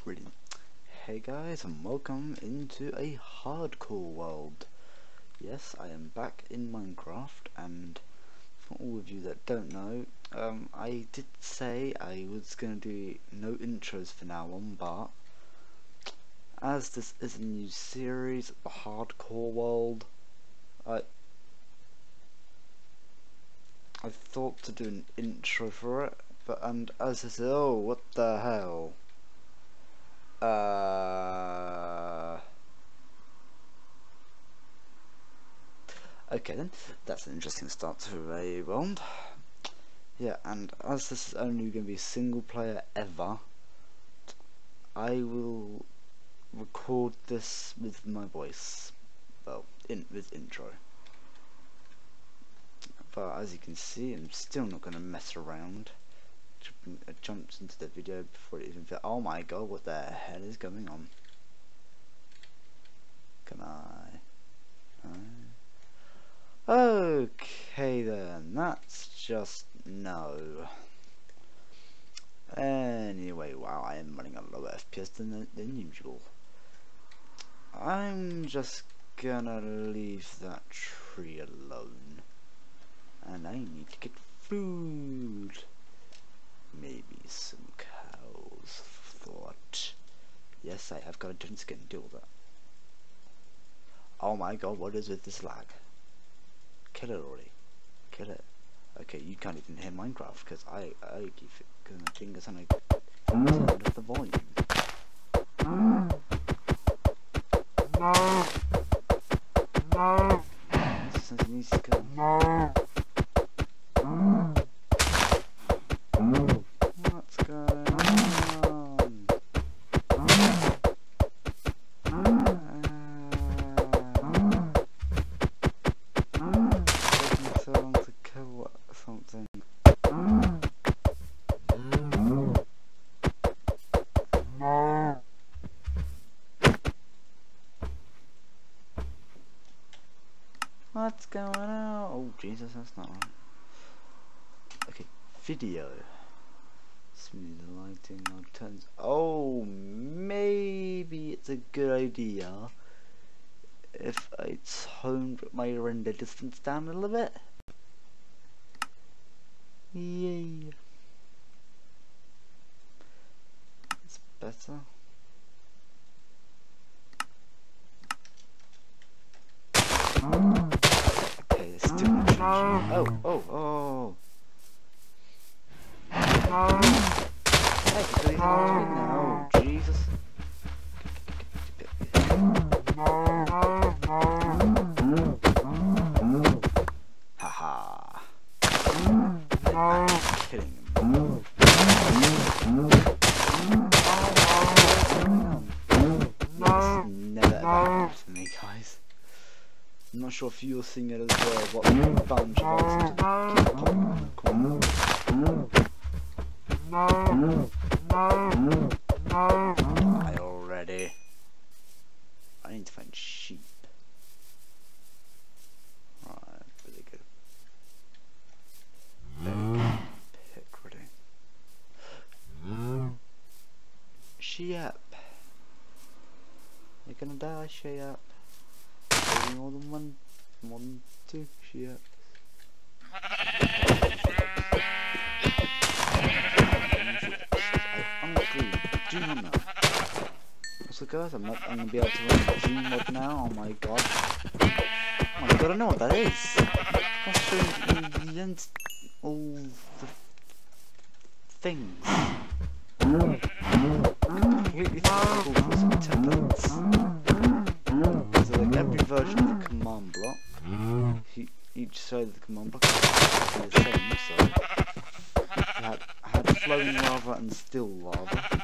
Brilliant. Hey guys, and welcome into a hardcore world. Yes, I am back in Minecraft, and for all of you that don't know, I did say I was going to do no intros from now on, but as this is a new series, the hardcore world, I thought to do an intro for it, but as I said, oh, what the hell? Okay then, that's an interesting start to a round. Yeah, and as this is only going to be single player ever, I will record this with my voice, well, with intro. But as you can see, I'm still not going to mess around. I jumped into the video before it even fit. Oh my god, what the hell is going on? Can I? No. Okay then, that's just no. Anyway, wow, I am running a lower FPS than usual. I'm just gonna leave that tree alone. And I need to get food. Maybe some cows, thought. Yes, I have got a giant skin, deal with that. Oh my god, what is with this lag? Kill it already. Kill it. Okay, you can't even hear Minecraft, because I keep it, because my fingers and I turn up the volume. No! This is an easy kill. What's going on? Taking so long to kill something. What's going on? Oh Jesus, that's not right. Okay, video. Smooth lighting, turns. Oh, maybe it's a good idea if I toned my render distance down a little bit. Yay. It's better. Okay, it's still not changing. Oh. Hey, please no, Jesus. Haha. I'm kidding him. This never ever happens to me, guys. I'm not sure if you're seeing it as well, what a bunch of us keep popping in the corner. Die already. I need to find sheep. Right, really good. Pick ready. Sheep. You're gonna die, sheep. More than two sheep. Do not know. Also guys, I'm gonna be able to run the Dream mod now. Oh my god. Oh my god, I know what that is. That's showing the end all the things. Completely difficult for some templates. So like every version of the command block, each side of the command block is the same, so I had flowing lava and still lava.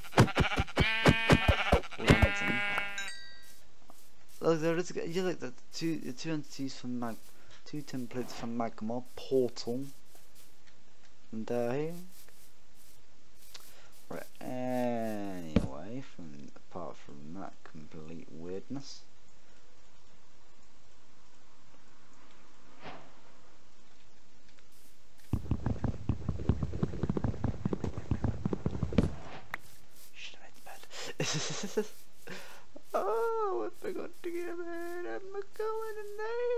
Look, there is like the two entities from two templates from Magma, Portal, and here. Right. Anyway, apart from that complete weirdness. Oh, I forgot to give it. I'm not going in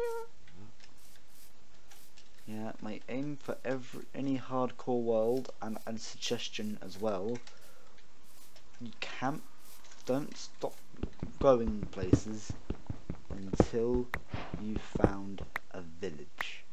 there. Yeah, my aim for any hardcore world, and suggestion as well. You don't stop going places until you found a village.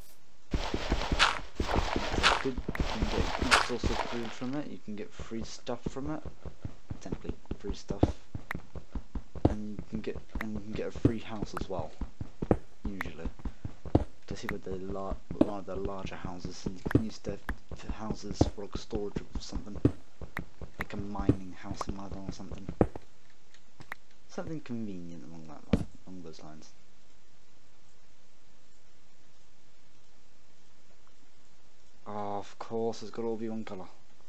You can get a good source of food from it. You can get free stuff from it. Technically, free stuff. And you can get a free house as well. Usually, to see what one of the larger houses, and you can use their houses for like storage or something, like a mining house in Mother or something. Something convenient along those lines. Oh, of course, it's got to all be one colour.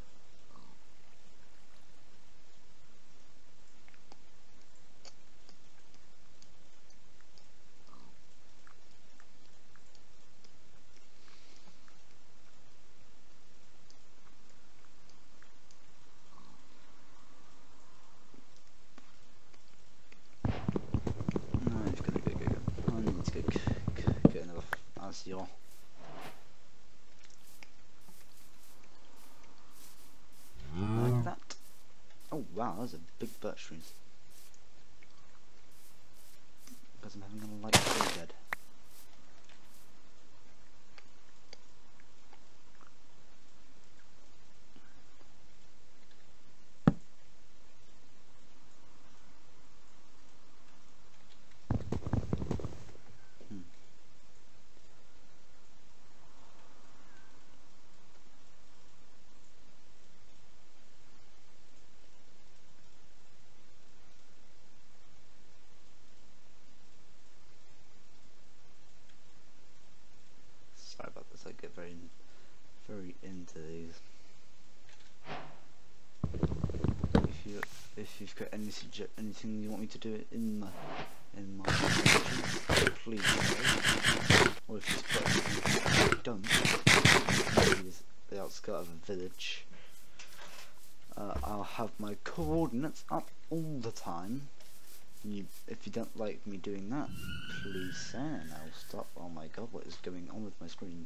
Get another Azure. Like that. Oh wow, those are big birch trees. Because I'm having a light tree bed. Sorry about this, I get very into these. If you've got anything you want me to do in my suggestions, please do. Or if you've got done, maybe the outskirts of a village. I'll have my coordinates up all the time. If you don't like me doing that, please say and I'll stop. Oh my god, what is going on with my screen?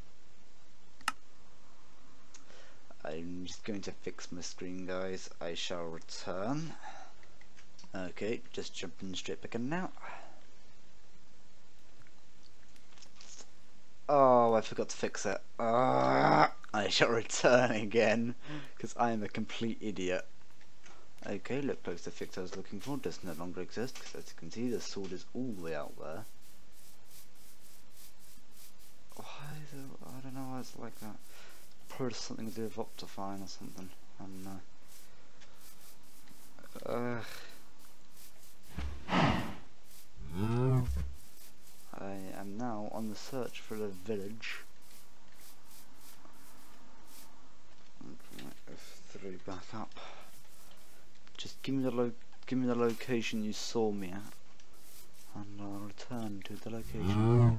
I'm just going to fix my screen, guys. I shall return. Okay, just jumping straight back in now. Oh, I forgot to fix it. I shall return again, because I am a complete idiot. Okay, look close, the fix I was looking for does no longer exist, because as you can see the sword is all the way out there. I don't know why it's like that. Probably something to do with Optifine or something. I am now on the search for the village. F3 back up. Just give me the location you saw me at, and I'll return to the location.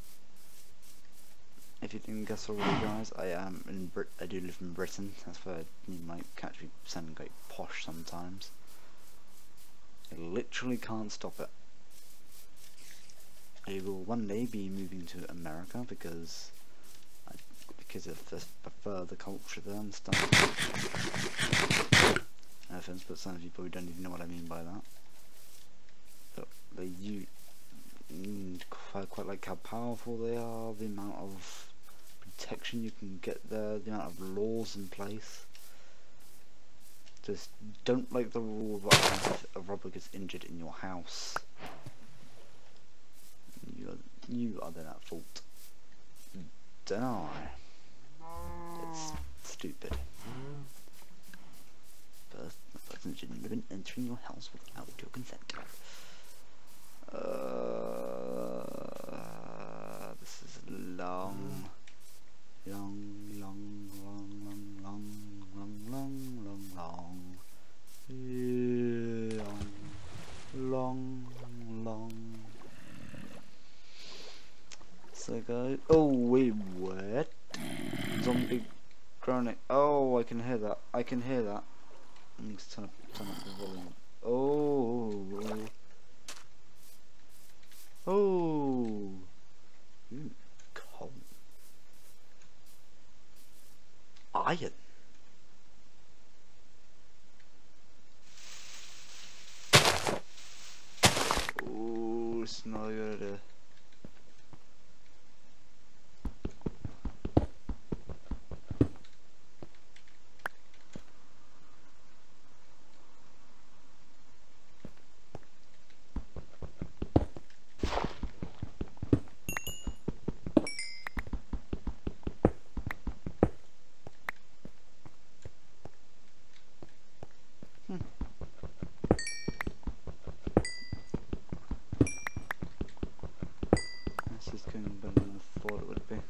If you didn't guess already, guys, I do live in Britain. That's why you might catch me sounding quite posh sometimes. I literally can't stop it. I will one day be moving to America because I prefer the culture there and stuff. No offense, but some of you probably don't even know what I mean by that. But quite like how powerful they are, the amount of protection you can get there, the amount of laws in place. Just don't like the rule that if a robber gets injured in your house, you are then at fault. Don't I? It's stupid. First, the person shouldn't have been entering your house without your consent. This is long. So go. Oh wait, what? Zombie chronic. Oh, I can hear that. I can hear that. Let's turn up the volume. Oh. Oh. Ooh, coal. Iron. Oh, it's not a good idea. This is going better than I thought it would be.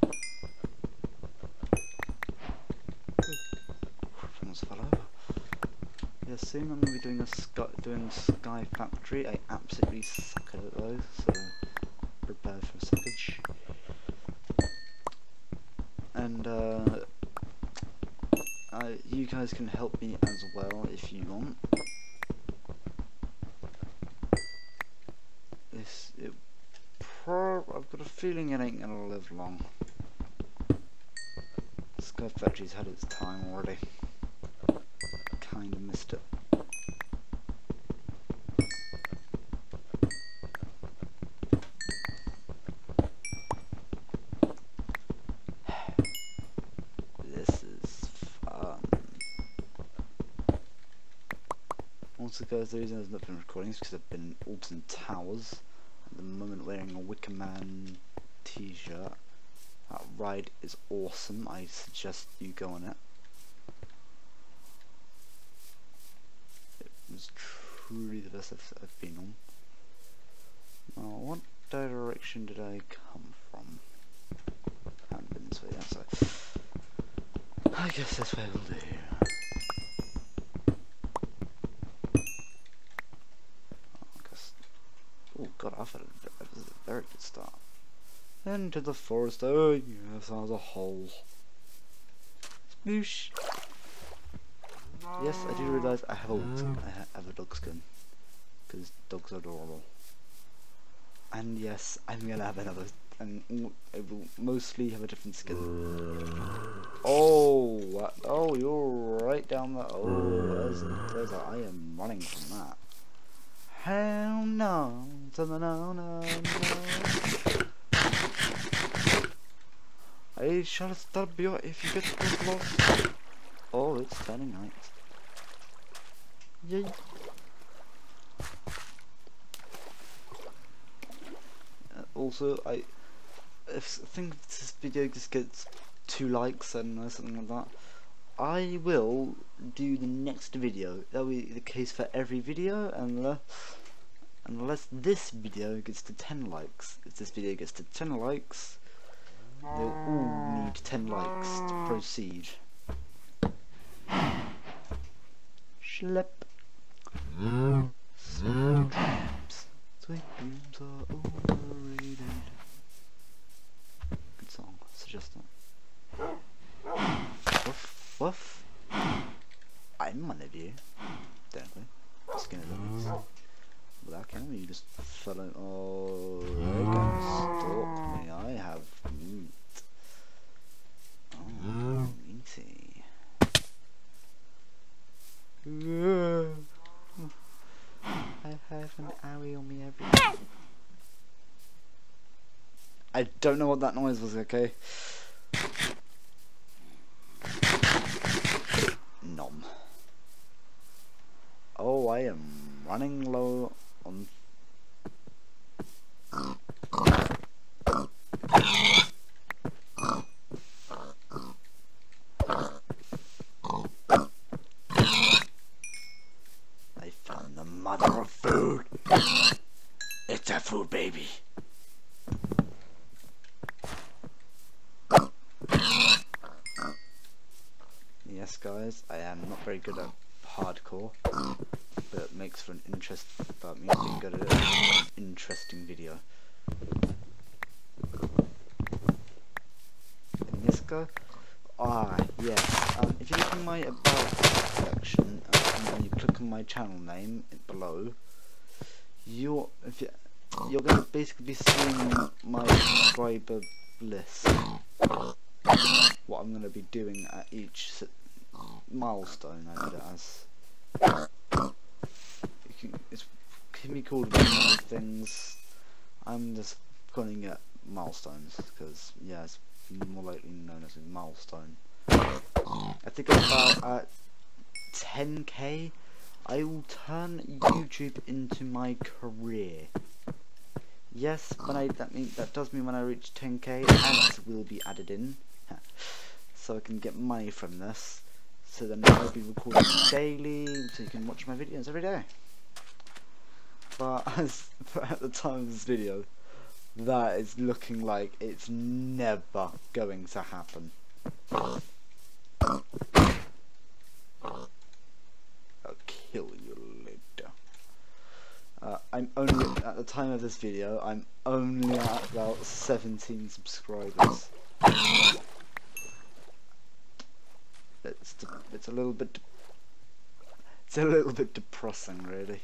Almost fell over. Yeah, soon I'm going to be doing Sky Factory. I absolutely suck at it though, so prepare for suckage. And you guys can help me as well if you want. I've got a feeling it ain't gonna live long. Sky Factory's had its time already. Kinda missed it. This is fun. Also guys, the reason I've not been recording is because I've been in Alton Towers. At the moment wearing a Wicker Man t-shirt. That ride is awesome, I suggest you go on it. It was truly the best I've been on. Now, what direction did I come from? I haven't been this way yet, so I guess this way will do. Oh god, I've had a very good start. Into the forest. Oh yes, as a hole. Sploosh. Yes, I do realise I have a dog skin, because dogs are adorable. And yes, I'm gonna have another, and I will mostly have a different skin. Oh, oh, you're right down there. Oh, I am running from that. Hell no, no. I shall stab you if you get too close. Oh, it's turning night. Yay. Also, I think this video just gets 2 likes and something like that, I will do the next video. That'll be the case for every video, unless this video gets to 10 likes. If this video gets to 10 likes, they'll all need 10 likes to proceed. Schlep. Sweet dreams are overrated. Good song, suggest it. Woof, woof. I'm one of you. Technically. Skin of the beast. Without camera, you just fell out. Oh, they're gonna stalk me. I have meat. Oh, meaty. I have an arrow on me every day. I don't know what that noise was, okay? Nom. Oh, I am running low on... I found the mother of food. It's a food baby. Yes guys, I am not very good at hardcore, but it makes for an interest about me being good at it. An interesting video. And this guy, yeah. If you look in my about section, my channel name below, you're going to basically be seeing my subscriber list. What I'm going to be doing at each milestone, I put it as. It can be called many things. I'm just calling it milestones because, yeah, it's more likely known as a milestone. I think about at 10k, I will turn YouTube into my career. Yes, that does mean when I reach 10k, ads will be added in, so I can get money from this. So then I'll be recording daily, so you can watch my videos every day. But at the time of this video, that is looking like it's never going to happen. I'll kill you later. I'm only, at the time of this video, I'm only at about 17 subscribers. It's a little bit depressing, really.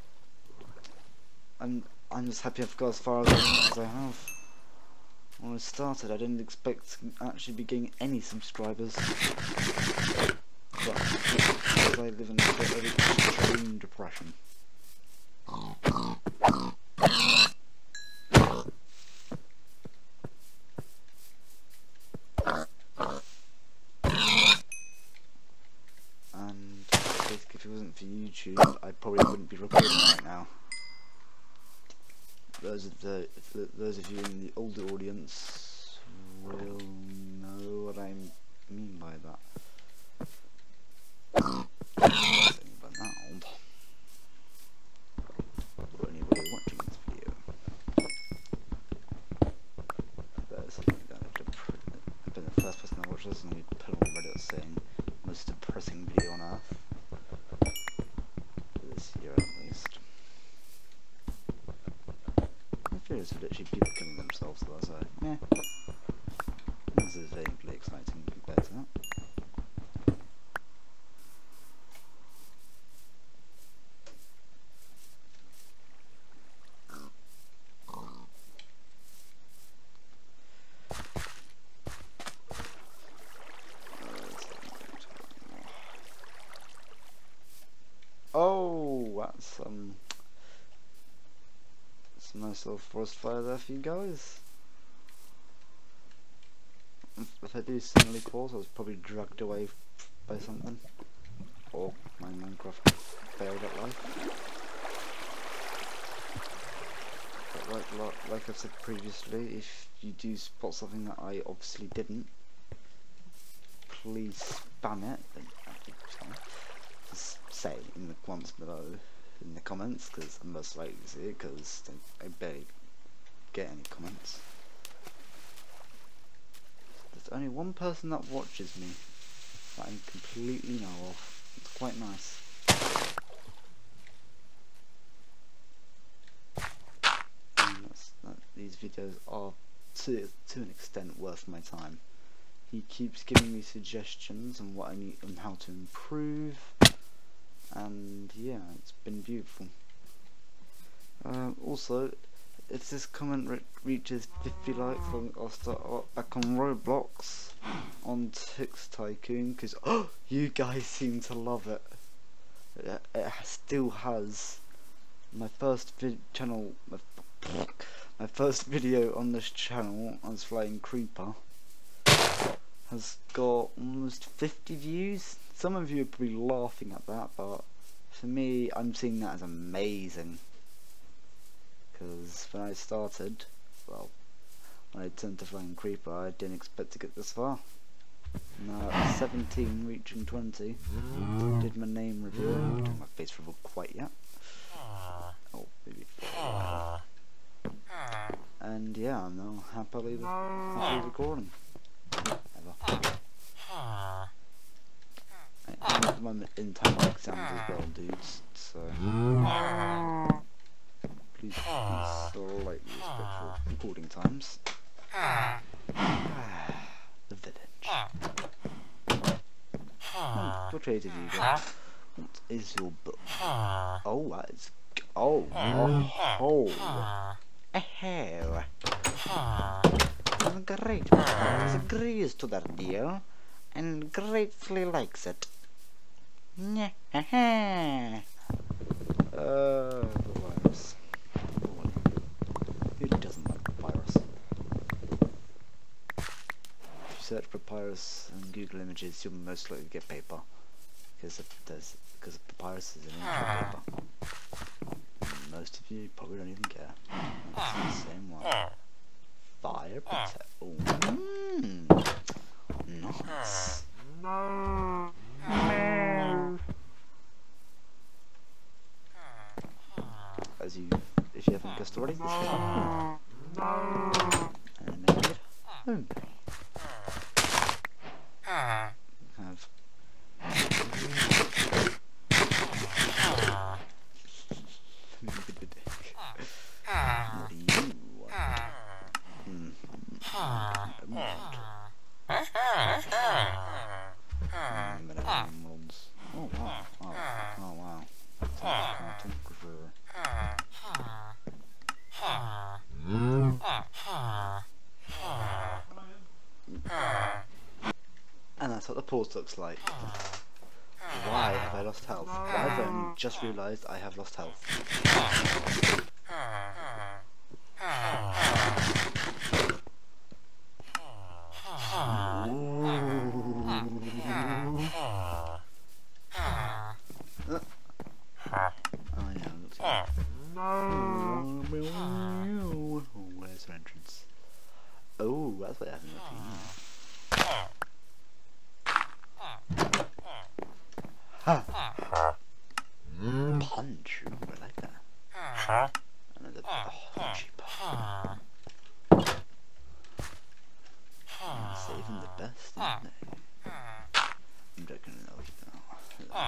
I'm just happy I've got as far as I have. When I started, I didn't expect to actually be getting any subscribers. But because I live in a bit of extreme depression. And basically, if it wasn't for YouTube, I probably wouldn't be recording right now. Those of you in the older audience will know what I mean by that. But not old. Or anybody watching this video. I've been the first person to watch this, and we put on Reddit saying most depressing video on earth. For this year at least. There's literally people killing themselves though, so yeah. This is vaguely exciting compared to that. Oh, that's some nice little forest fire there for you guys. If I do suddenly pause, I was probably dragged away by something, or my Minecraft failed at life. But like I've said previously, if you do spot something that I obviously didn't, please spam it. Just say in the comments below. In the comments, because I'm most likely to see it, because I barely get any comments. There's only one person that watches me that I completely know of. It's quite nice. And these videos are to an extent worth my time. He keeps giving me suggestions on what I need and how to improve. And yeah, it's been beautiful. Also, if this comment reaches 50 likes, I'll start back on Roblox on Tix Tycoon, because you guys seem to love it. It still has. My first my first video on this channel as Flying Creeper has got almost 50 views. Some of you are probably laughing at that, but for me, I'm seeing that as amazing. Because when I started, well, when I turned to Flying Creeper, I didn't expect to get this far. Now at 17, reaching 20, did my name reveal, not doing my face reveal quite yet. Oh, maybe. And yeah, I'm now happily recording. I'm at the moment in time exams as well, dudes, so please slightly respectful recording times. The village. What trade have you got? What is your book? Oh, that is... Oh, oh, a hair. Great. It agrees to that deal, and gratefully likes it. Papyrus. Who doesn't like papyrus? If you search papyrus on Google Images, you'll most likely get paper, because papyrus is an ancient paper. And most of you probably don't even care. It's the same one. Fire protect. Oh, nice. If you haven't guessed already, this is animated home. Have what do you want? Animals. Oh wow. Oh wow. And that's what the pause looks like. Why have I lost health? Why have I only just realised I have lost health? Where's her entrance? Oh, that's what happened up here. Ha! Punch! Ooh, I like that. Another punchy punch. Saving the best, isn't they? I'm joking, no.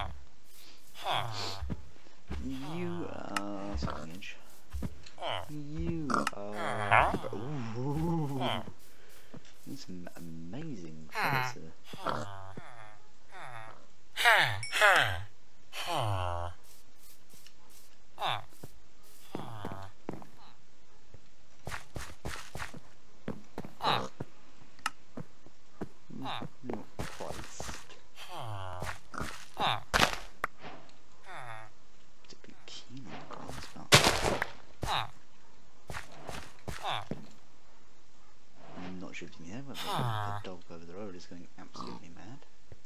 You are Stonehenge. You are... Ooh. There's some amazing colours here. Not Christ. Particularly keen on the grass part. I'm not sure if you can hear, but the dog over the road is going absolutely mad.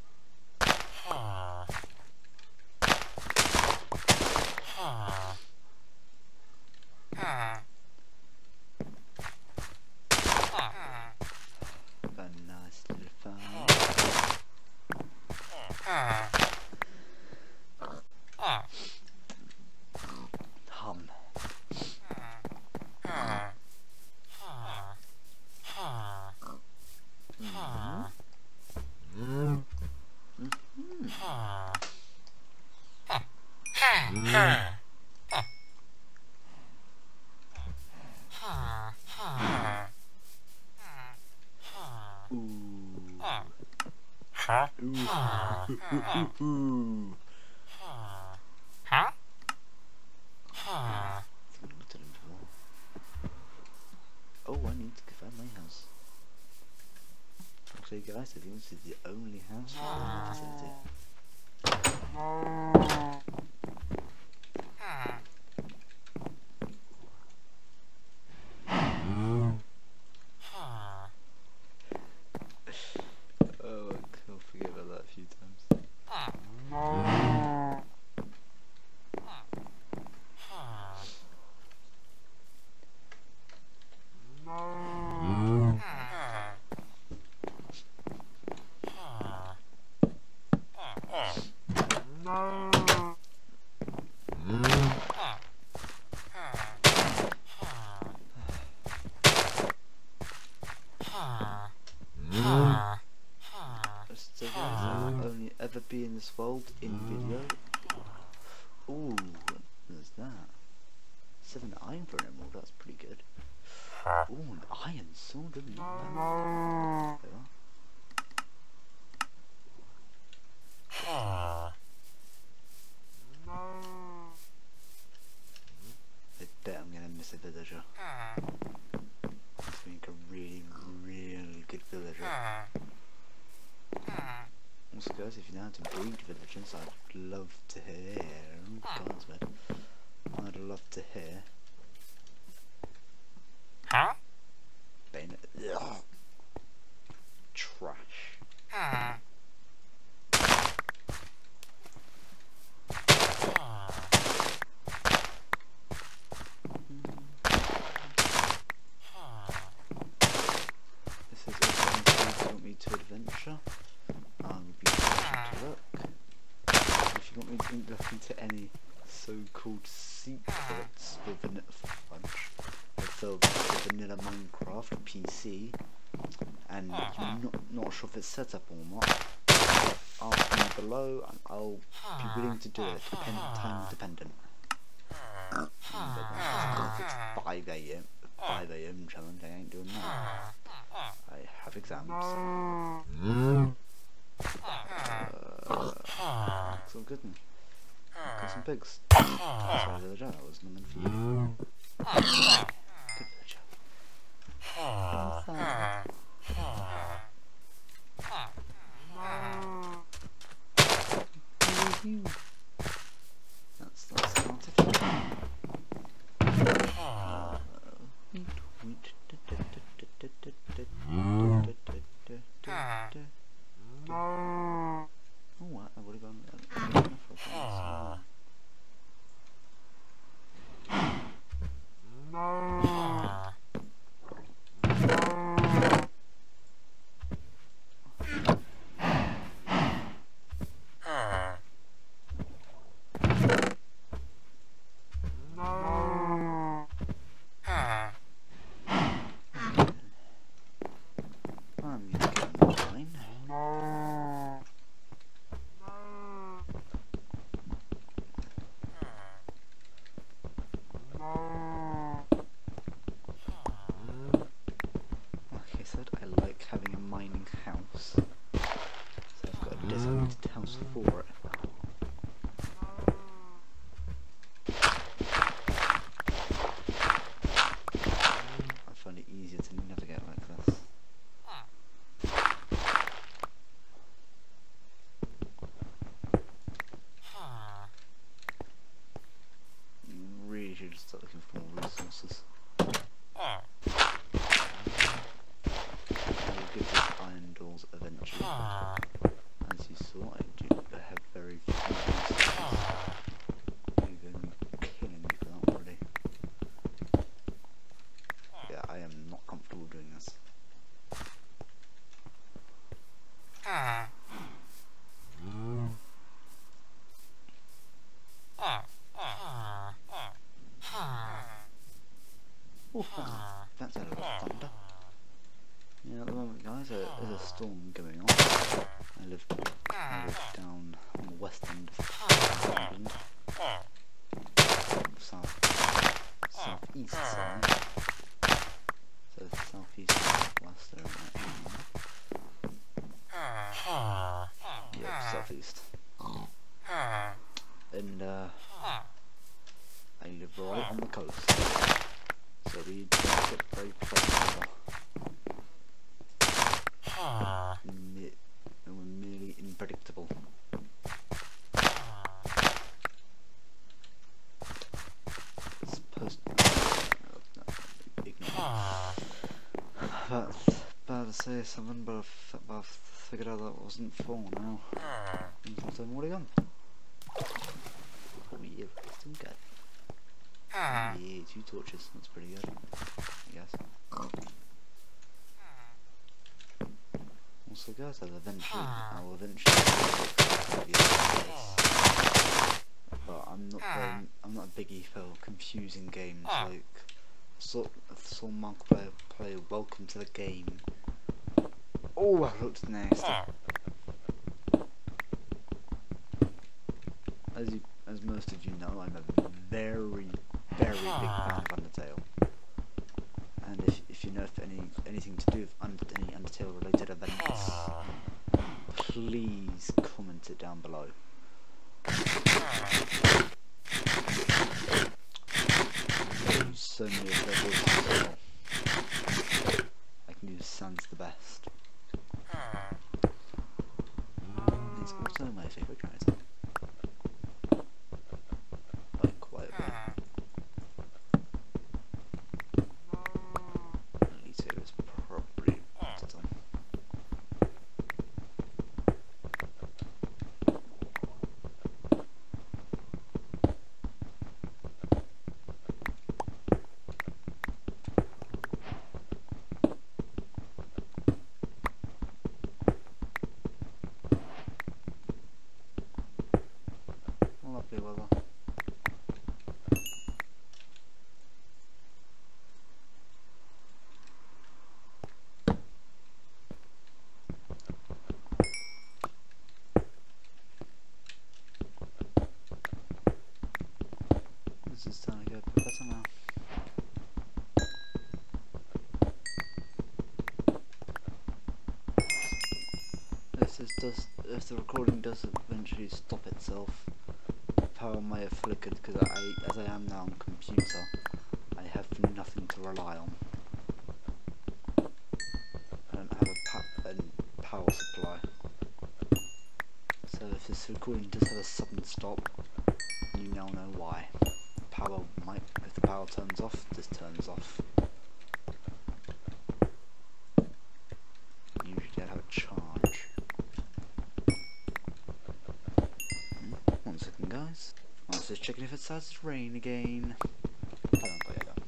A nice little fun. Hum. Oh, I need to find my house. Actually, guys, I think this is the only house in the vicinity. Oh, I'll forget about that a few times. So guys, I'll only ever be in this world in video. Ooh, there's that. 7 iron for an emerald, that's pretty good. Ooh, an iron sword, not bad. There we are. guys, if you know how to breed villagers, I'd love to hear. God, that's weird. I'd love to hear. Huh? Bayonet. Ugh. Trash. This is also if you want me to adventure. I would be happy to look. If you want me to look into any so-called secrets for vanilla Minecraft PC, and you're not sure if it's set up or not, ask me below and I'll be willing to do it, time dependent. But if it's 5 AM challenge, I ain't doing that. I have exams. It's all good then. Got some pigs. Sorry, villager, that was nothing for you. Good villager. What's that? Who are you? That's not it. Oh, what? I would have gone for a I like having a mining house, so I've got a designated house for it. I find it easier to navigate like this. Really should start looking for more resources. Get these iron doors eventually. As you saw, I have very few resources. You're going to be killing me for that already. Yeah, I am not comfortable doing this. Oh, that's a lot of thunder. Yeah, at the moment, guys, there's a storm going on. I live down on the west end of England, southeast side. So southeast and west yeah, southeast. And I live right on the coast, so we don't get very pleasant. And we're merely unpredictable. It's supposed to ignore. About to say something, but I've figured out that it wasn't full now. I've already gone. Oh yeah, still good. Yeah, 2 torches, that's pretty good, I guess. Also guys, I will eventually but I'm not a biggie for confusing games like saw Markiplier play Welcome to the Game. Oh, that looks nasty. As most of you know, I'm a very big fan of Undertale. And if you know anything to do with any Undertale related events, please comment it down below. So many of their voices as well. I can use Sans the best. It's weather. This is starting to get a bit better now. If the recording does eventually stop itself, power may have flickered because as I am now on computer, I have nothing to rely on. I don't have a power supply. So if this recording does have a sudden stop, you now know why. If the power turns off, this turns off. Usually I have a charge. One second, guys. I was just checking if it starts to rain again. I don't quite yet.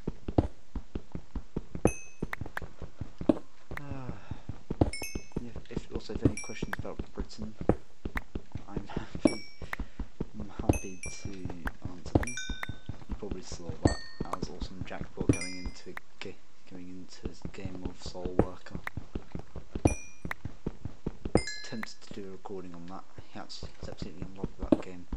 If any questions about Britain, I'm happy to answer them. You probably saw that. That was awesome Jackpot going into his game of Soul Worker. Tempted to do a recording on that. He's absolutely in love with that game.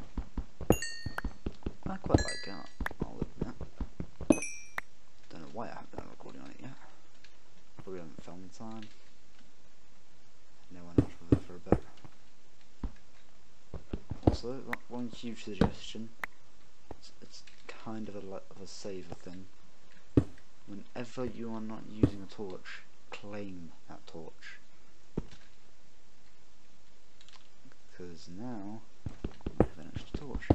I quite like it, I'll admit. Don't know why I haven't done a recording on it yet. Probably haven't found the time. No one else with it for a bit. Also, one huge suggestion. It's kind of a saver thing. Whenever you are not using a torch, claim that torch. Because now I have an extra torch.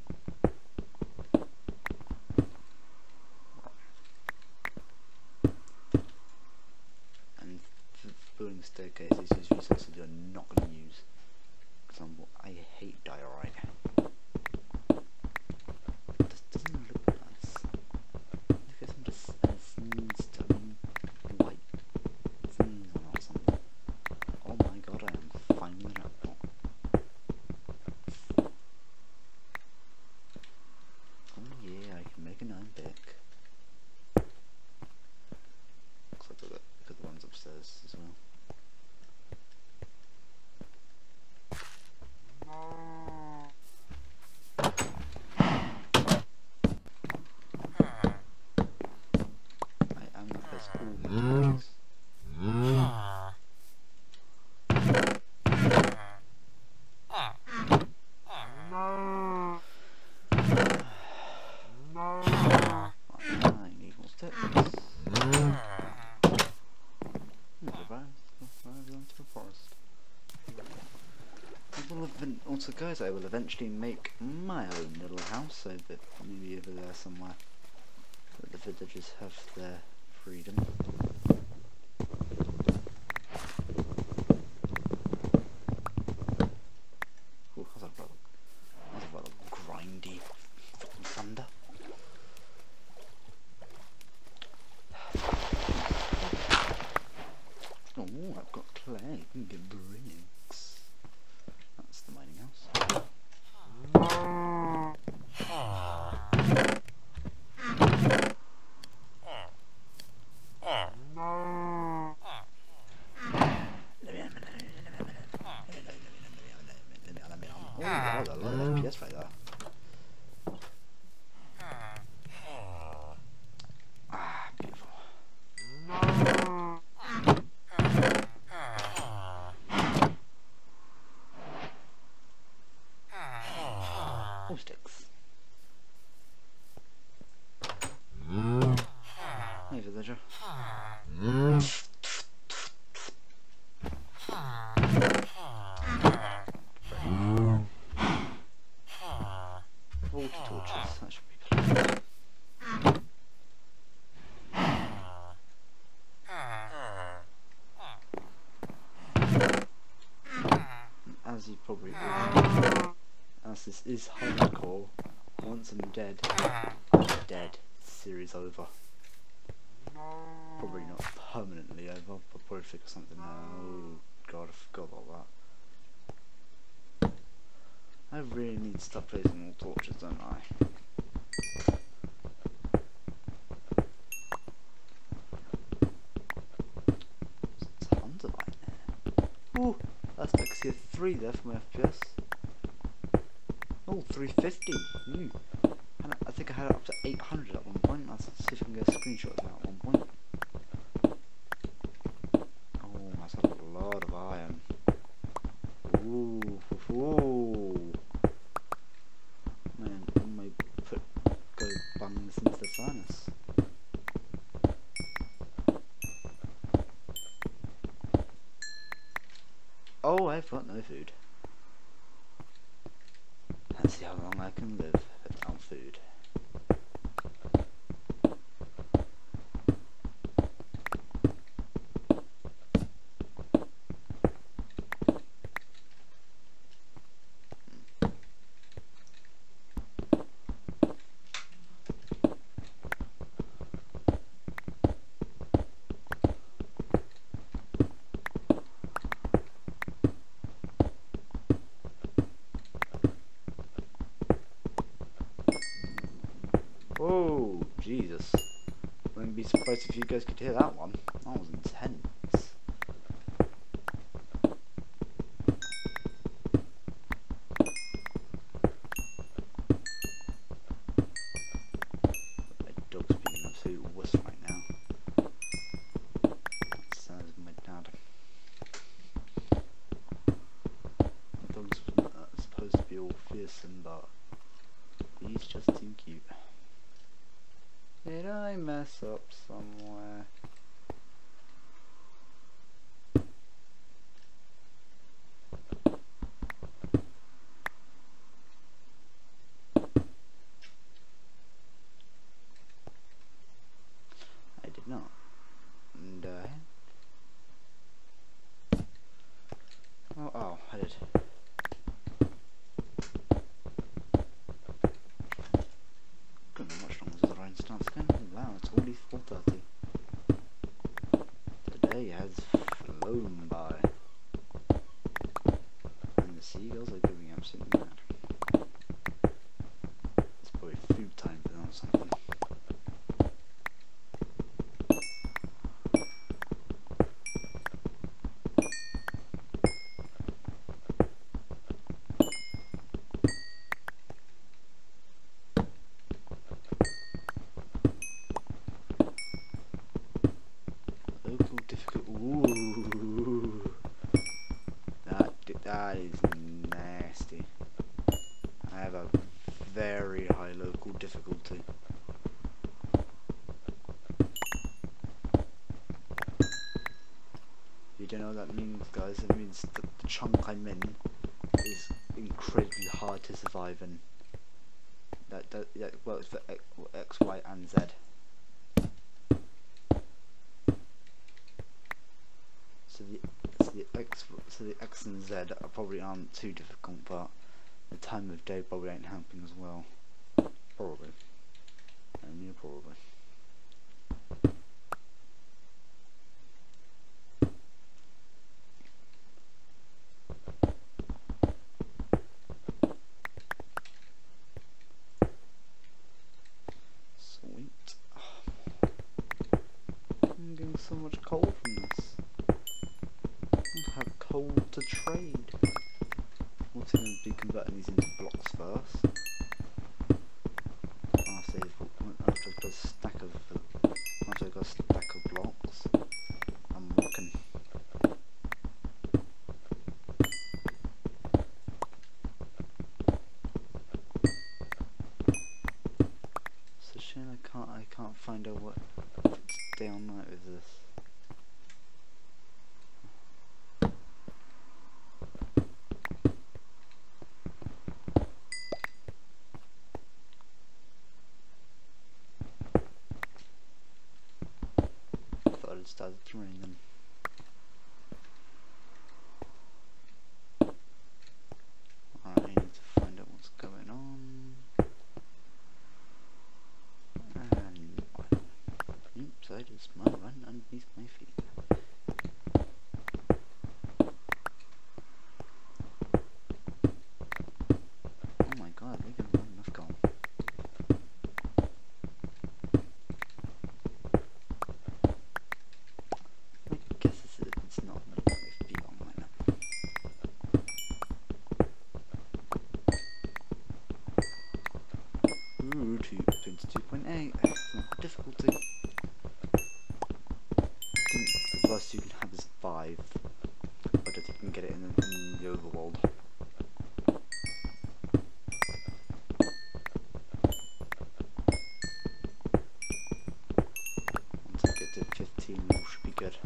And for building staircases, use resources you're not going to use. For example, I hate diorite. It just doesn't look nice. Look at some just stone white things or something. Oh my god, I am finding the jackpot. Oh yeah, I can make an iron pick. Looks like I've got the ones upstairs as well. I am the best torches. Also guys, I will eventually make my own little house, so that maybe over there somewhere, that the villagers have their freedom. Ooh, that's a rather grindy fucking thunder. Oh, I've got clay, I can get bricks. That's the mining house. Oh, wow, a lot of FPS right there. Ah, beautiful. Oh, sticks. Hey, villager. Water torches, that should be plenty. As you probably know, as this is hardcore, once I'm dead, I'm dead. Series over. Probably not permanently over, but probably figure something out. Oh god, I forgot about that. I really need to stop placing more torches, don't I? There's tons of iron there. Ooh, that's actually a 3 there for my FPS. Oh, 350. Ooh. And I think I had it up to 800 at one point. Let's see if I can get a screenshot of that at one point. Oh, that's a lot of iron. Ooh, ooh. Man, I might go bung this into the furnace. Oh, I've got no food. Let's see how long I can live without food. Oh, Jesus. Wouldn't be surprised if you guys could hear that one. That was intense. My dog's being an absolute wuss right now. That sounds my dad. My dog's supposed to be all fearsome, but he's just too cute. Did I mess up somewhere? I did not. And oh, I did. Don't know much longer till the rain starts again. Wow, it's already 4:30. The day has flown by. And the seagulls are going absolutely mad. It's probably food time for them or something. Local difficult. Ooh, that is nasty. I have a very high local difficulty. If you don't know what that means, guys, it means that the chunk I'm in is incredibly hard to survive in. That works for X, Y, and Z. So the X and Z are probably aren't too difficult, but the time of day probably ain't helping as well. Probably. Only probably. Sweet. Oh, I'm getting so much coal from this. I have coal to trade. We're going to be converting these into blocks first. After I've got a stack of blocks, I'm rocking. It's a shame I can't find out what if it's day or night with this. It started to rain then. I need to find out what's going on. And oops, I just might run underneath my feet. to 22.8. Excellent difficulty. I think the worst you can have is 5. I don't think you can get it in the overworld. Once I get to 15, we should be good.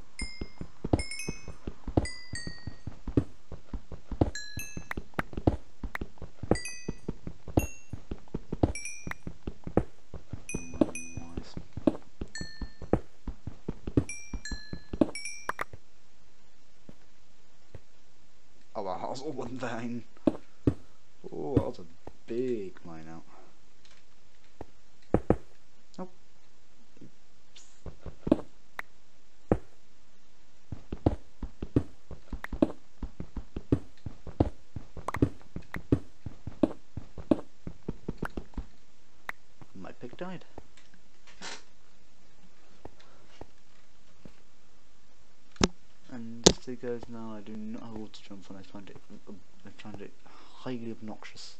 Oh wow, that was all one vein. Oh, that was a big mine out. Oh. My pig died. And just so you guys know, I do not have water jump and I find it highly obnoxious.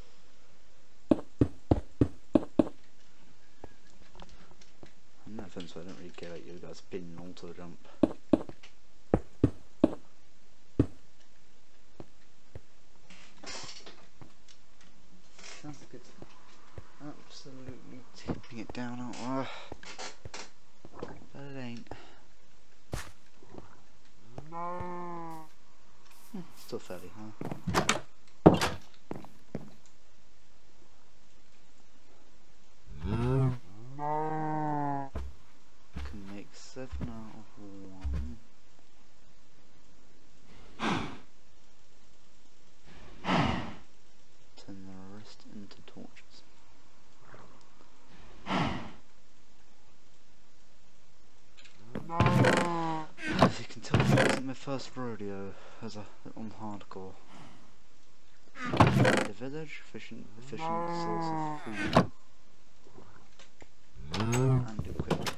And no offense, I don't really care about you guys spinning auto jump. Sounds like it's absolutely tipping it down. But it ain't. Still fairly high. Can make 7 out of 1. Turn the rest into torches. As you can tell, this isn't my first rodeo on hardcore. The village, efficient source of food and equipment.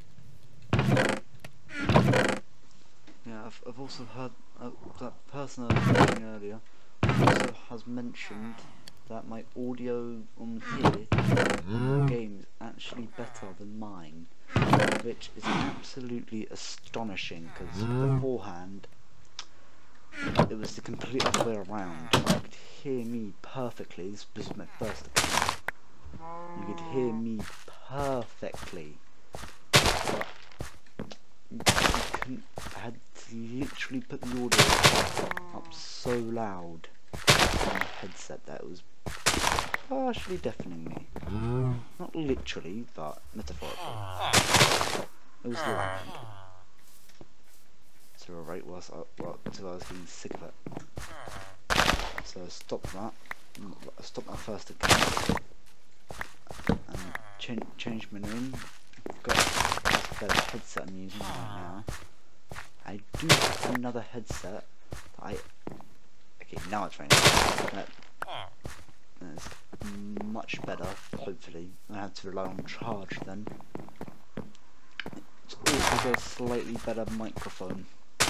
Yeah, I've also heard that person I was mentioning earlier also has mentioned that my audio on here on the game is actually better than mine, which is absolutely astonishing because beforehand it was the complete other way around. You could hear me perfectly. This was my first account. You could hear me perfectly, but you couldn't. I had to literally put the audio up so loud on the headset that it was partially deafening me. Not literally, but metaphorically. It was loud. So right whilst I was getting sick of it. So I stopped that. I stopped my first account and changed my name. I've got this better headset I'm using right now. I do have another headset that okay, now it's raining. That's much better, hopefully. I had to rely on charge then. It's also got a slightly better microphone.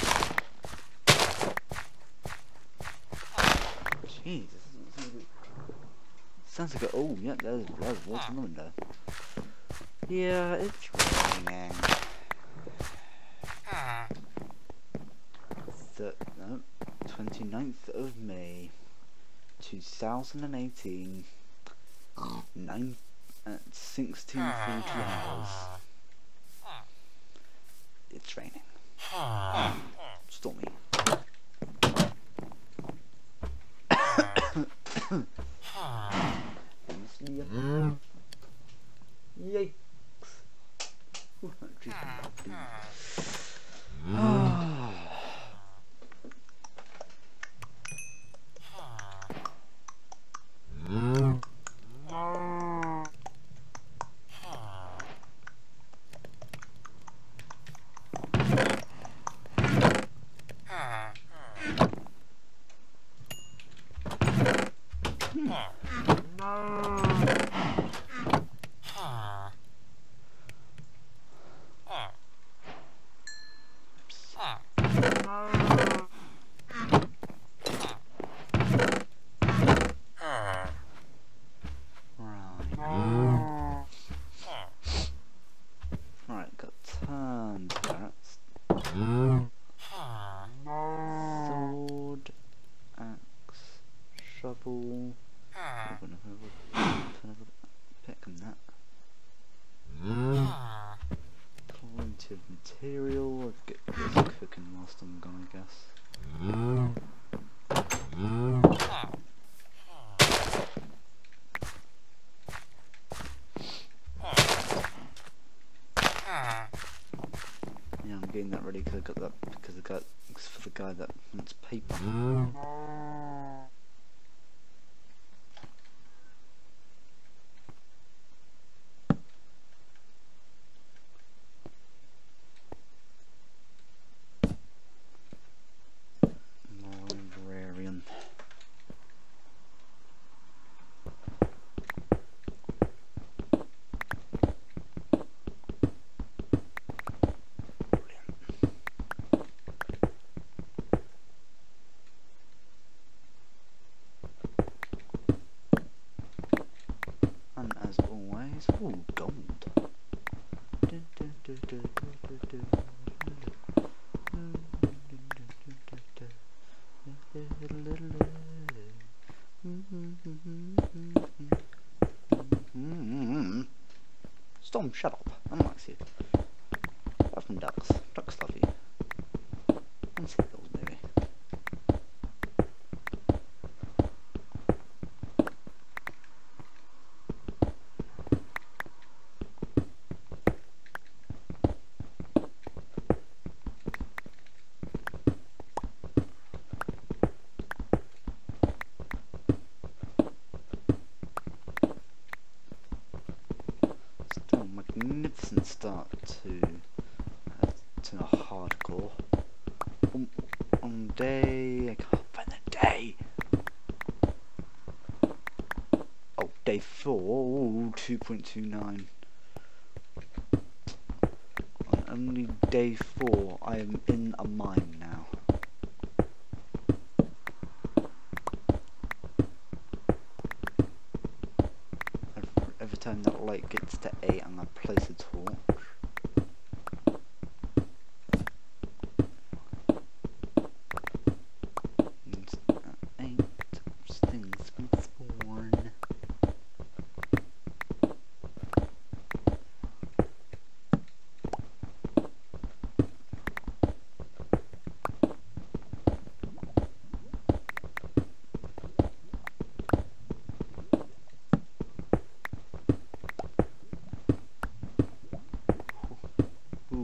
Jeez, sounds like oh yeah, there's water in the window. Yeah, it's raining. No, 29th of May 2018 16:40 hours. It's raining. Stormy. Yikes. Ooh, that tree's been another pick and that. Pointed material. I'll get this cooking whilst I'm gone, I guess. Yeah, I'm getting that ready because I got that for the guy that wants paper. Librarian. And as always, ooh, gold. Storm, shut up. Unlikes you. Apart from ducks. Ducks love you. And seagulls, maybe. Still a magnificent start to a hardcore. On day, I can't find the day. Oh, day 4, 2.29. On only day 4, I am in a mine now. Every time that light gets to 8, I'm gonna place a torch. And at 8, things can spawn. Ooh.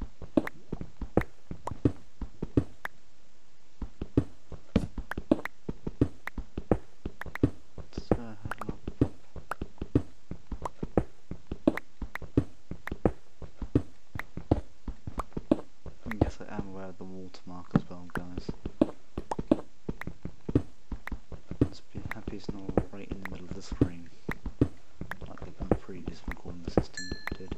Yes, I am aware of the watermark as well, guys. Just be happy it's not right in the middle of the screen, like the one previous recording system did.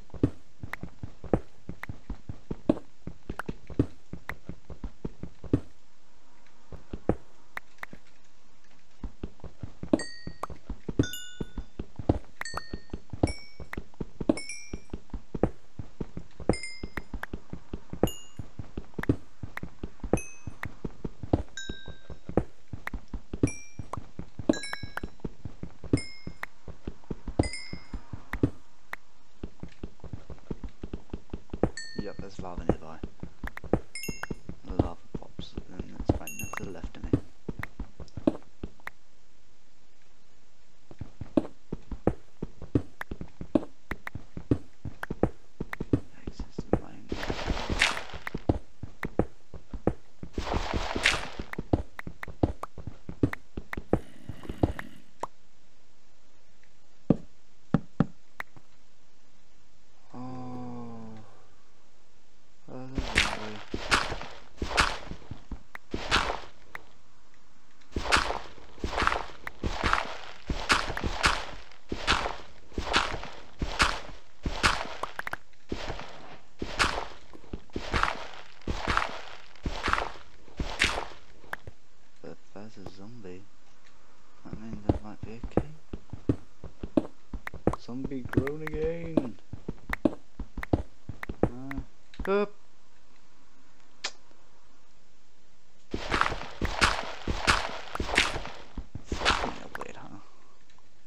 Yep, there's lava nearby. Lava pops, and it's right next to the left of me. Exit mine. But there's a zombie. That means there might be a cave. Zombie grown again. Up. Weird, huh?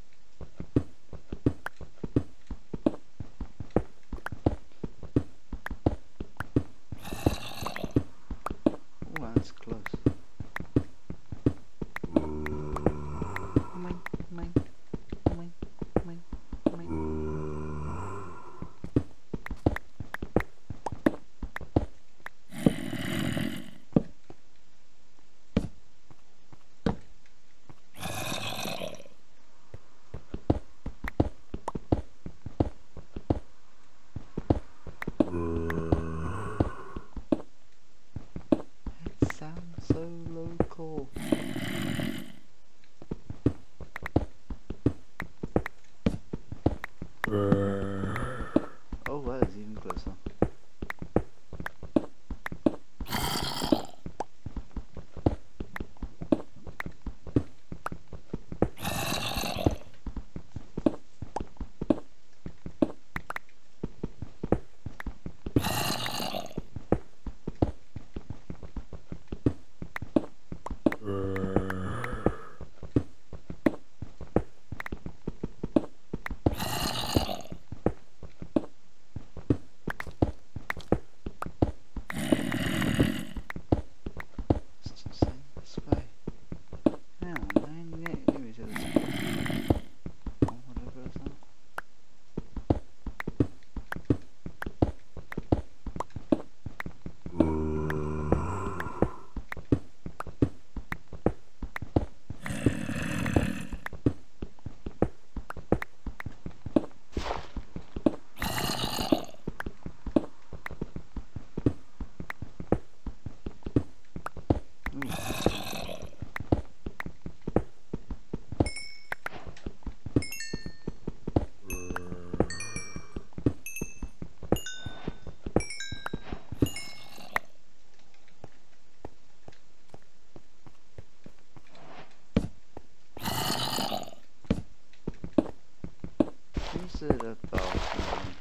Consider bathroom.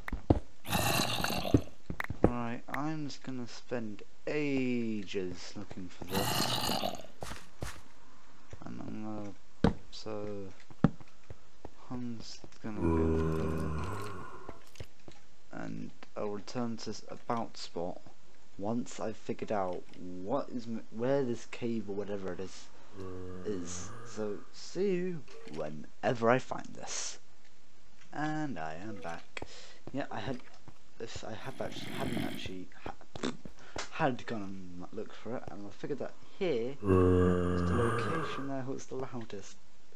Right, I'm just gonna spend ages looking for this. And I'm gonna, so I'm just gonna go there. And I'll return to this about spot once I've figured out where this cave or whatever it is. So see you whenever I find this. And I am back. Yeah, hadn't actually had gone and looked for it, and I figured that here is the location that was the loudest.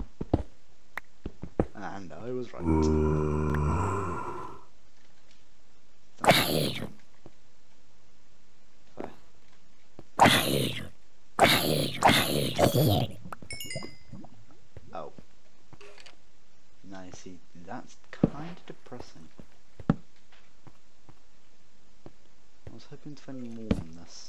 And I was right. Oh. Now you see, that's kind of depressing. I was hoping to find more than this.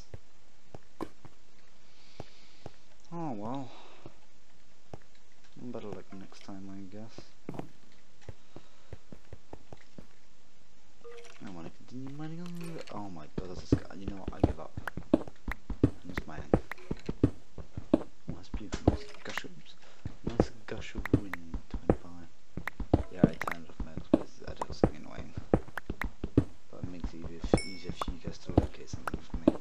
Oh well. Better luck next time, I guess. I want to continue mining on. Oh my god, that's a sky. You know what? I give up. I'm just mining. Oh, that's beautiful. Nice gush of wind. 25. Yeah, I turned off my because that is annoying. But it makes it easier for you guys to locate something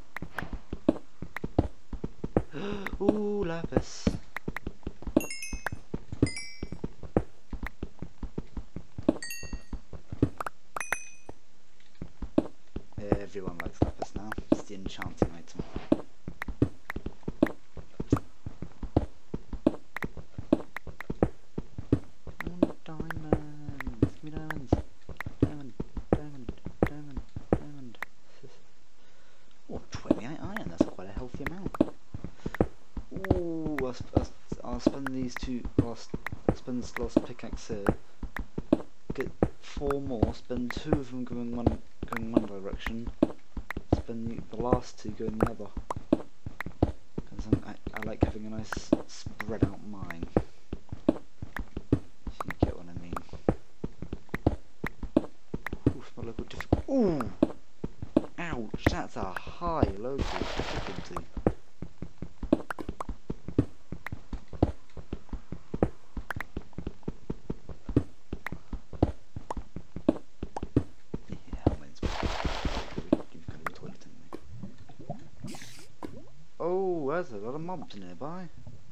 for me. Ooh, lapis. Everyone likes lapis now. It's the enchanting item. Diamonds! Give me diamonds! Diamond! Diamond! Diamond! Diamond! Oh, 28 iron. That's quite a healthy amount. Ooh, I'll spend these spend this last pickaxe here. Get 4 more. Spend 2 of them going one direction. Spend the last 2 going the other. Because I like having a nice spread out mine. If you get what I mean. Oof, my local difficulty. Ooh! Ouch, that's a high local difficulty. Oh, there's a lot of mobs nearby.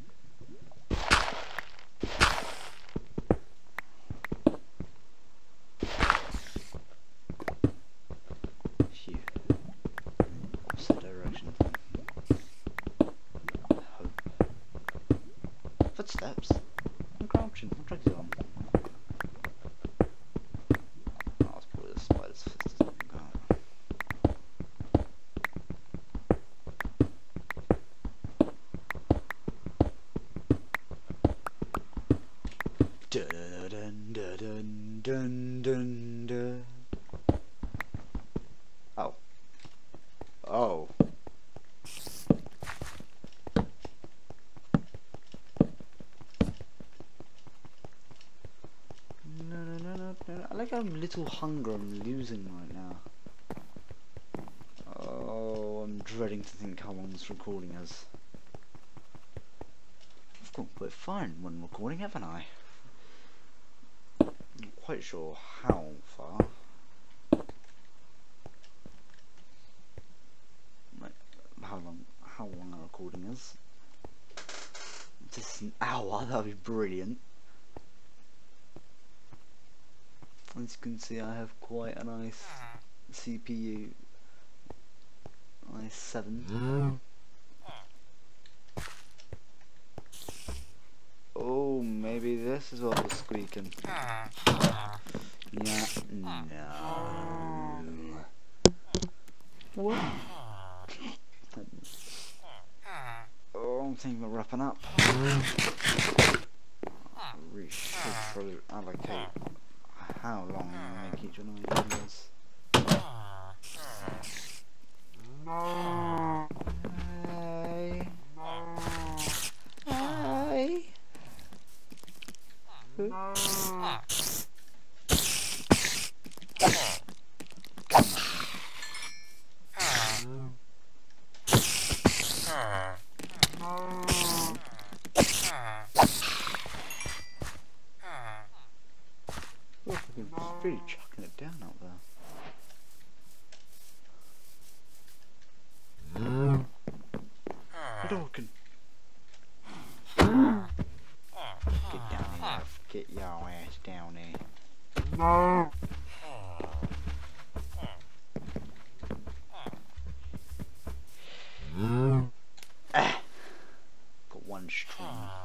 Phew. What's the direction then? Hope. Footsteps? I'm crouching. What drugs are on? Oh, it's probably the spider's fist. Dun dun dun dun dun dun. Oh. Oh. No. I like how little hunger I'm losing right now. Oh, I'm dreading to think how long this recording is. I've gone quite fine when recording, haven't I? Not quite sure how far. Like, how long a recording is. Just an hour, that'd be brilliant. As you can see, I have quite a nice CPU. i7. Oh, maybe this is what was squeaking. Yeah, no. What? Oh, I'm thinking of wrapping up. We should probably allocate how long we make each one of my videos. Hey. Hey. Look, it's really chucking it down out there. Hadouken! Get down here, get your ass down there. Got one string.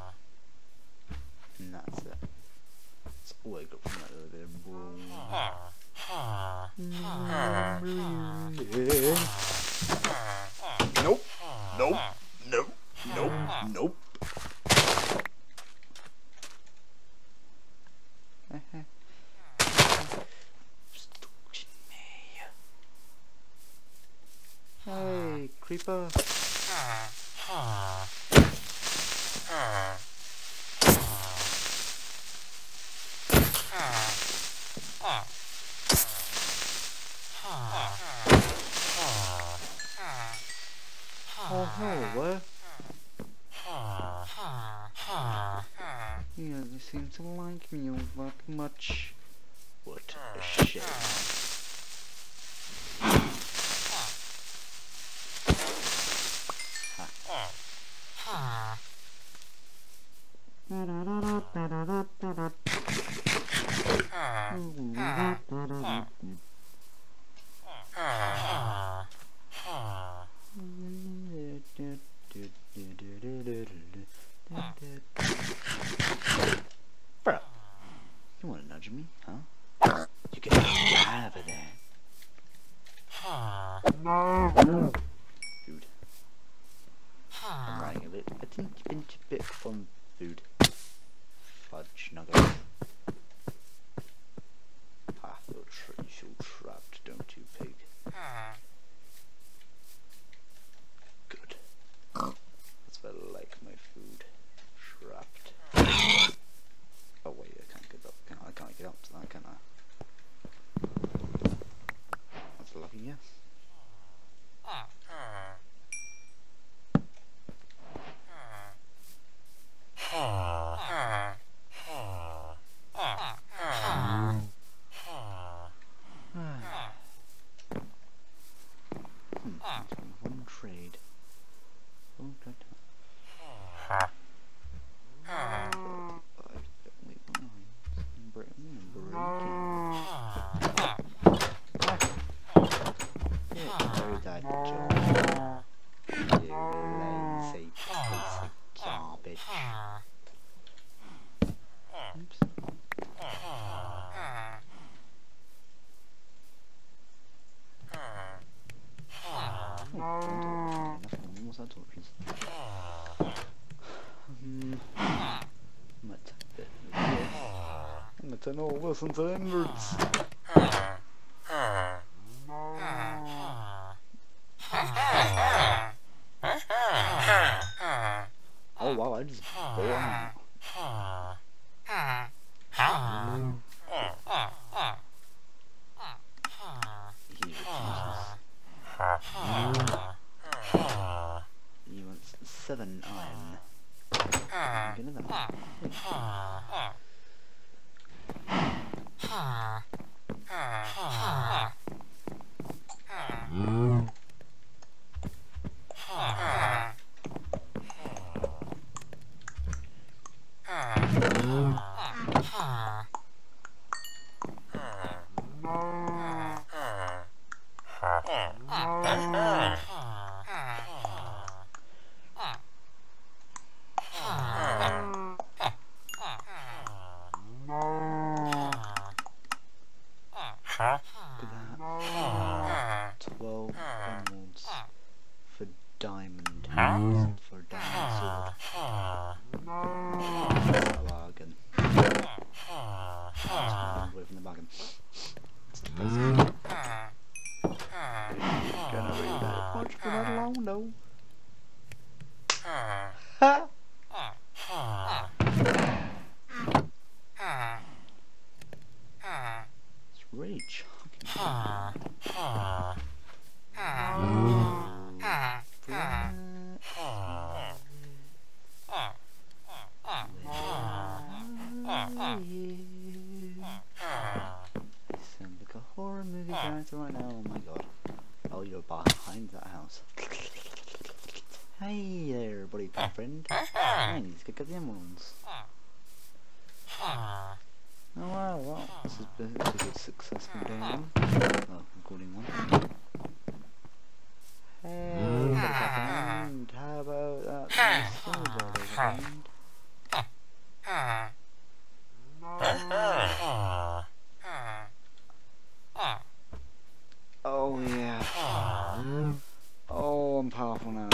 And that's it. That's all I got from that little bit of brawl. Nope, nope, nope, nope, nope. Stalking me. Hey, creeper. Oh, hello. You don't seem to like me all that much. What a shame. Bro, you wanna nudge me, huh? You get out of there. Food. I'm running a teensy bit from food. Fudge nugget. Ah, you feel trapped, don't you, pig? Good. That's why I like my food. Trapped. Oh wait, I can't get up. I can't get up to that, can I? That's a lucky guess. One trade. That job. You lazy piece of garbage. Oops. What's that torches? I'm gonna turn all this into inwards. Oh wow, I just bore him. He wants 7 iron. Give me that. Look at that. 12 emeralds for diamond. For diamond sword. That's a bargain. Away from the bargain. Gonna read that much for that long though. Ha! It's really chucking Sound like a horror movie character right now. Oh my god. Oh, you're behind that house. Hey there, buddy, friend. I need to get the emeralds. Oh wow, well, this has been a good successful day one. Well, recording one. Hey, buddy, friend. How about that nice snowball, buddy, friend? Oh yeah. Oh, I'm powerful now.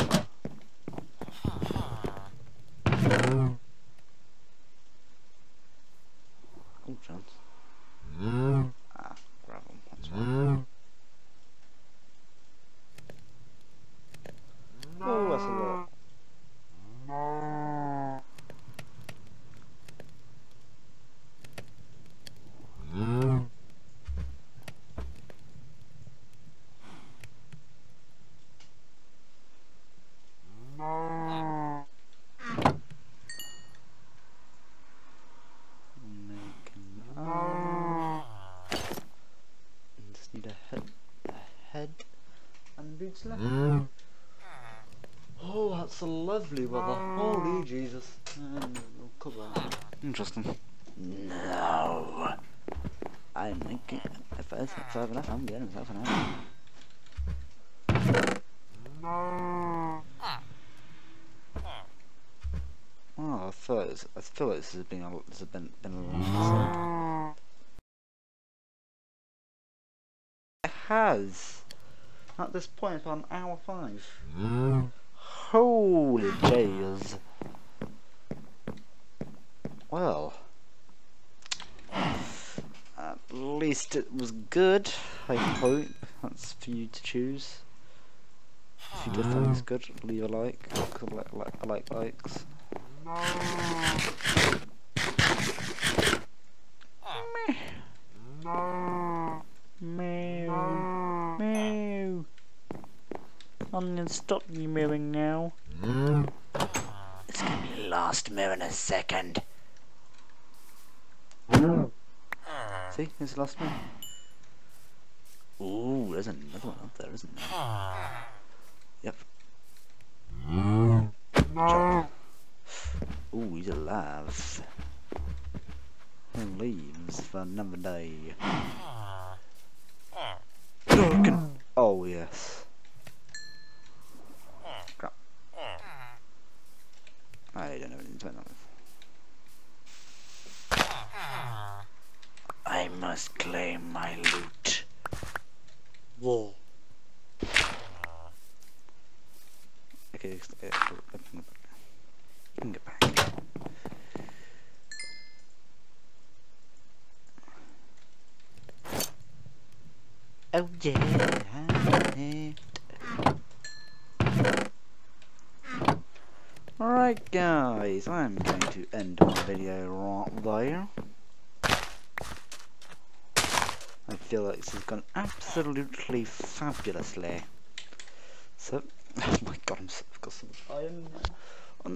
Oh, chance. Ah, grab them. That's fine. Oh, that's a lot. Just need a head and boots left. Oh, that's a lovely weather. Holy Jesus. We'll cut that. Interesting. No. I'm making. If it's not far enough, I'm getting myself an hour. Oh, I feel like this has been a long episode. It has. At this point, it's about an hour 5. Holy jeez. Well, at least it was good. I hope that's for you to choose. If you did think it's good, leave a like. I like likes. Meow. Meow. I'm gonna stop you mewing now. It's gonna be the last mew in a second. See, there's the last mew. Ooh, there's another one up there, isn't there? Yep. Chop. Ooh, he's alive. He leaves for another day. Oh yes. Crap. I don't know what to turn on. I must claim my loot. Whoa. Okay, you can get back. Oh yeah. Alright guys, I'm going to end my video right there. I feel like this has gone absolutely fabulously. So, oh my god, I've got some. I am on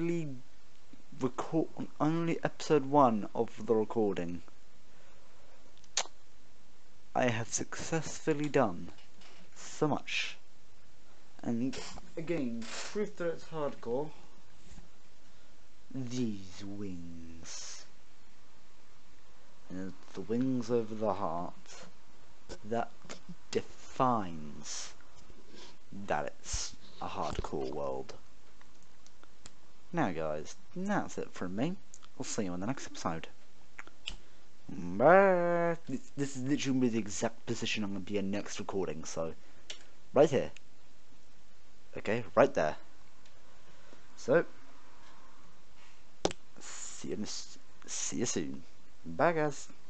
only episode 1 of the recording. I have successfully done so much. And again, proof that it's hardcore. These wings. And the wings over the heart. That defines that it's a hardcore world. Now guys, that's it from me. I'll see you in the next episode. Bye. This is literally the exact position I'm going to be in next recording, so right here. Okay, right there. So see you soon. Bye guys.